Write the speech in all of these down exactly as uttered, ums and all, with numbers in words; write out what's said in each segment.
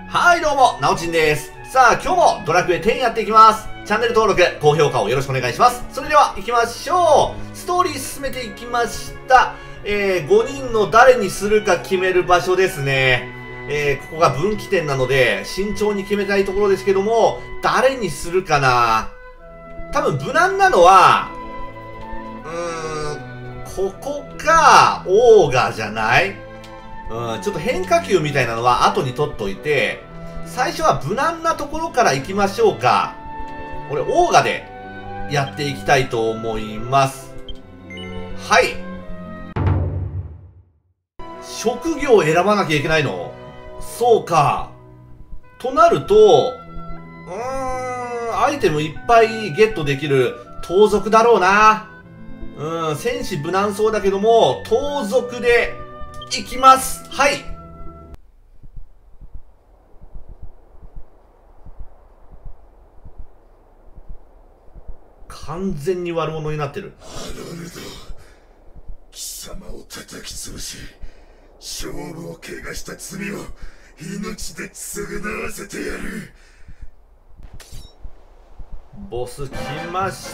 はいどうも、なおちんです。さあ、今日もドラクエテンやっていきます。チャンネル登録、高評価をよろしくお願いします。それでは行きましょう。ストーリー進めていきました。えー、ごにんの誰にするか決める場所ですね。えー、ここが分岐点なので、慎重に決めたいところですけども、誰にするかな。多分無難なのは、うーん、ここか、オーガじゃない？うん、ちょっと変化球みたいなのは後に取っといて、最初は無難なところから行きましょうか。俺、オーガでやっていきたいと思います。はい。職業を選ばなきゃいけないの？そうか。となると、うーん、アイテムいっぱいゲットできる盗賊だろうな。うん、戦士無難そうだけども、盗賊で行きます。はい。完全に悪者になってる。 ハロルド、貴様を叩き潰し、勝負を怪我した罪を命で償わせてやる。 ボス来ました。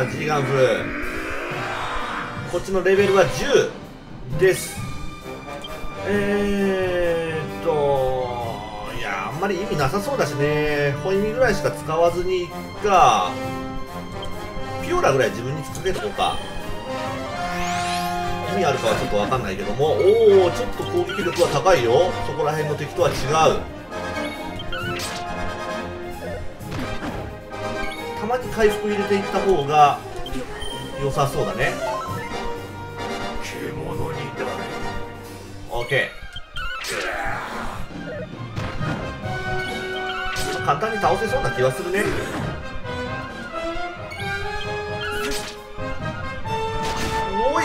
ジガンフ。こっちのレベルはじゅうです。えーっといや、あんまり意味なさそうだしね。ホイミぐらいしか使わずにいくか。ピオラぐらい自分にかけとこうか。意味あるかはちょっとわかんないけども、おお、ちょっと攻撃力は高いよ。そこら辺の敵とは違う。たまに回復入れていった方が良さそうだね。 獣になれ。 オッケー。簡単に倒せそうな気はするね。おい、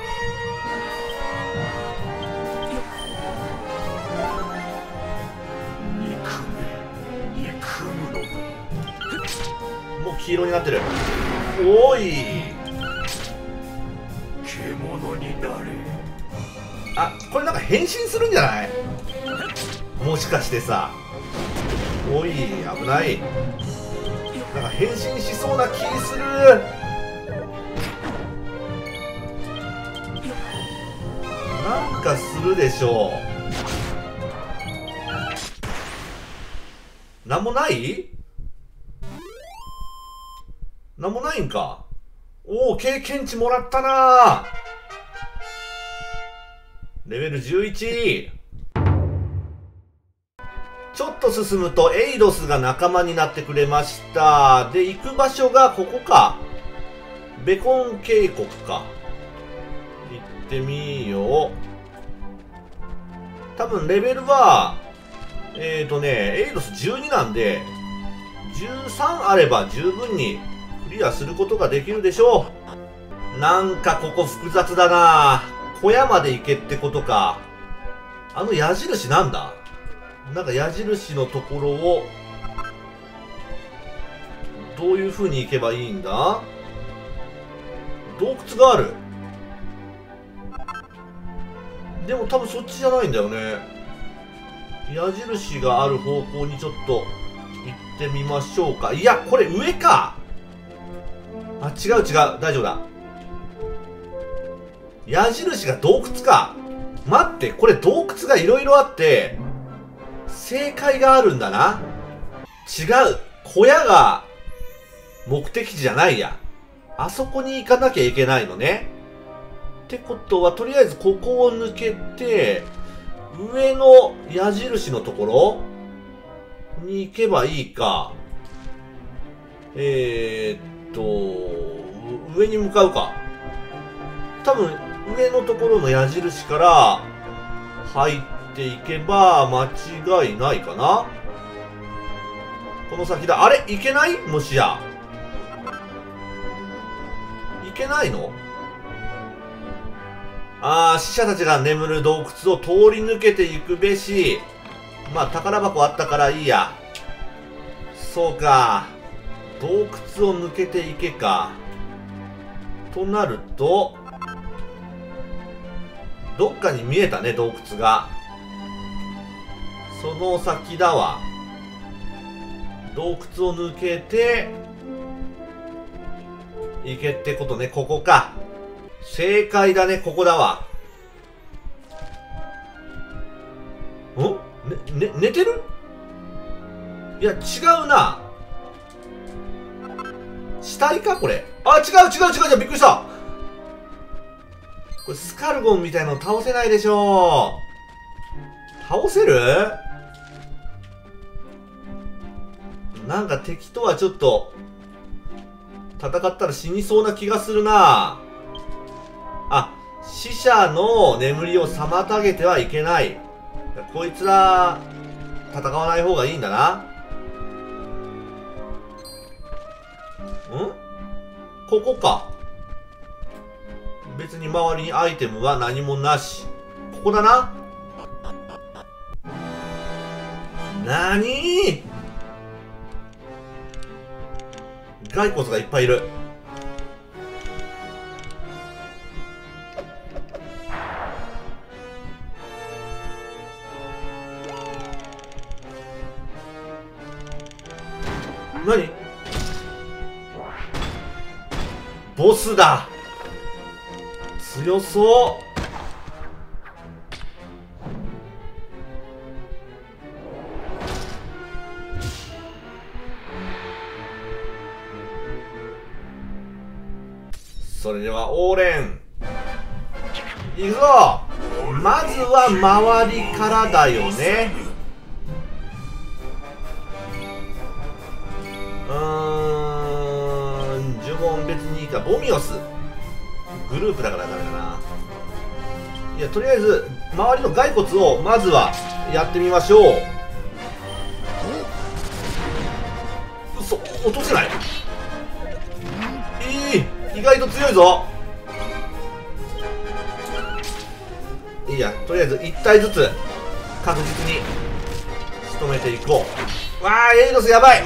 もう黄色になってる。おい、 獣になれ。 あ、これなんか変身するんじゃない？もしかしてさ。おい、危ない。なんか変身しそうな気する。なんかするでしょう。なんもない？なんもないんか。おお、経験値もらったな。レベルじゅういち。ちょっと進むとエイドスが仲間になってくれました。で、行く場所がここか。ベコン渓谷か。行ってみよう。多分レベルは、えーとね、エイドスじゅうになんで、じゅうさんあれば十分にクリアすることができるでしょう。なんかここ複雑だな。小屋まで行けってことか。あの矢印なんだ？なんか矢印のところを、どういう風に行けばいいんだ？洞窟がある。でも多分そっちじゃないんだよね。矢印がある方向にちょっと行ってみましょうか。いや、これ上か。あ、違う違う。大丈夫だ。矢印が洞窟か。待って、これ洞窟がいろいろあって、正解があるんだな。違う。小屋が目的地じゃないや。あそこに行かなきゃいけないのね。ってことは、とりあえずここを抜けて、上の矢印のところに行けばいいか。えーっと、上に向かうか。多分、上のところの矢印から入っていけば間違いないかな。この先だ。あれ？いけない？もしや。いけないの？ああ、死者たちが眠る洞窟を通り抜けていくべし。まあ、宝箱あったからいいや。そうか。洞窟を抜けていけか。となると、どっかに見えたね、洞窟が。 その先だわ。洞窟を抜けて行けってことね。ここか。正解だね。ここだわ。ん？ね、ね、寝てる？いや、違うな。死体かこれ。あ、違う違う違う違う。びっくりした。これスカルゴンみたいなの倒せないでしょう。倒せる？なんか敵とはちょっと戦ったら死にそうな気がするな。あ、死者の眠りを妨げてはいけない。こいつら戦わない方がいいんだな。ん？ここか。別に周りにアイテムは何もなし。ここだな。なに？骸骨がいっぱいいる。何？ボスだ。強そう。それではオーレンいくぞ。まずは周りからだよね。うーん、呪文別にいいか。ボミオスグループだからダメだな。いや、とりあえず周りの骸骨をまずはやってみましょう。うそ、落とせない。いい、意外と強いぞ。いいや、とりあえずいち体ずつ確実に仕留めていこう。わあ、エイドスやばい。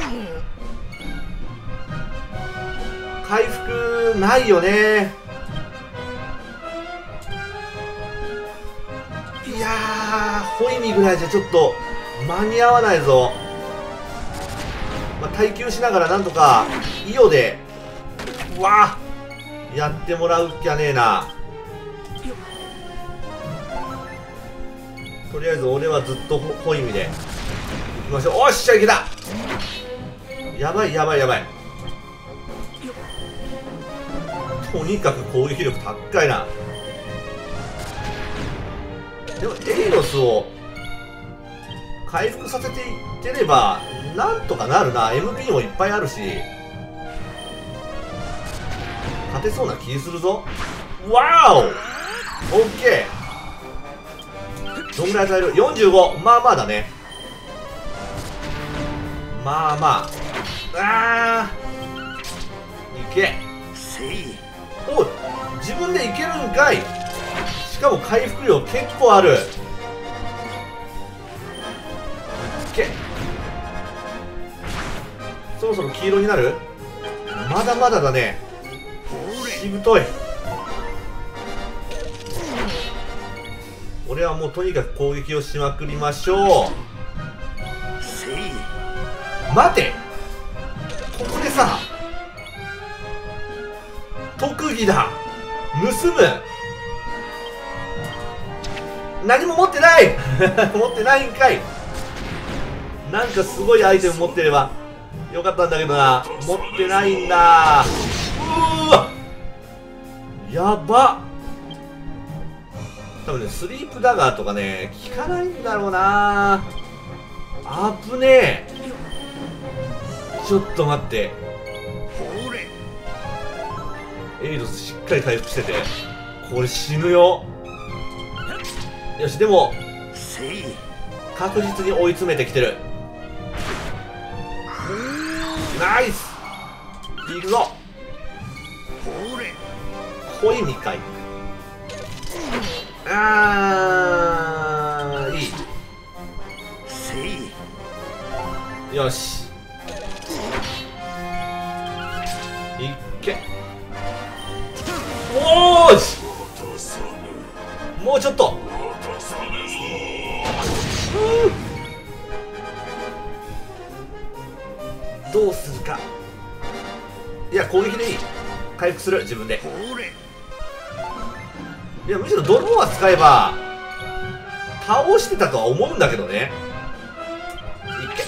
回復ないよね。いやー、ホイミぐらいじゃちょっと間に合わないぞ。まあ、耐久しながらなんとかイオでわあやってもらうっきゃねえな。とりあえず俺はずっとホイミでいきましょう。おっしゃ、いけた。やばいやばいやばい。とにかく攻撃力高いな。でもエイロスを回復させていってればなんとかなるな。 エムピー もいっぱいあるし勝てそうな気するぞ。わお、オッケー。どんぐらい与える？ よんじゅうご。まあまあだね。まあまあ。あー、いけ。おい、自分でいけるんかい。しかも回復量結構ある。いけ。そろそろ黄色になる？まだまだだね。しぶとい。俺はもうとにかく攻撃をしまくりましょう。待て、ここでさ、特技だ。盗む。何も持ってない持ってないんかい。なんかすごいアイテム持ってればよかったんだけどな。持ってないんだ。うわ、やば。多分ね、スリープダガーとかね効かないんだろうな。あぶねえ。ちょっと待って、エイドスしっかり回復しててこれ死ぬよ。よし、でも確実に追い詰めてきてる。ナイス。いくぞ。ホイミかい。あー、いい。よし、いっけ。おーし、もうちょっと。 どうするか。いや、攻撃でいい。回復する、自分で。いや、むしろドローは使えば倒してたとは思うんだけどね。いっけ。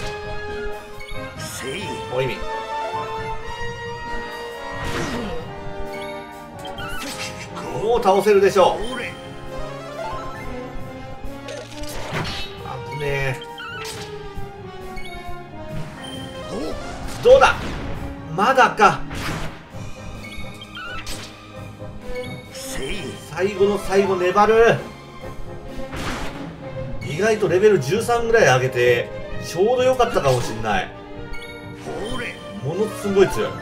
お意味。もう倒せるでしょう。あぶねえ。どうだ、まだか。最後の最後粘る。意外とレベルじゅうさんぐらい上げてちょうど良かったかもしんない。ものすごい強い。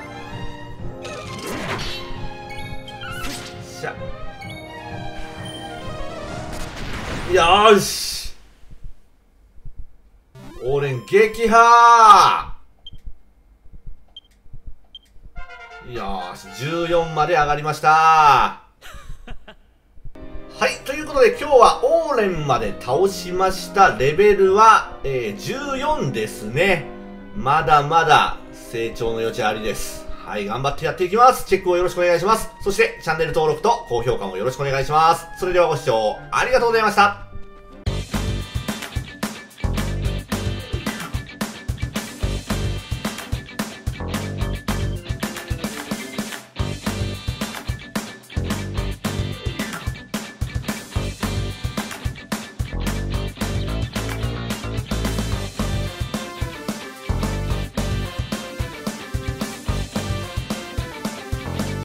しゃ、よーし、オーレン撃破。よーし、じゅうよんまで上がりました。はい、ということで今日はオーレンまで倒しました。レベルは、えー、じゅうよんですね。まだまだ成長の余地ありです。はい、頑張ってやっていきます。チェックをよろしくお願いします。そしてチャンネル登録と高評価もよろしくお願いします。それではご視聴ありがとうございました。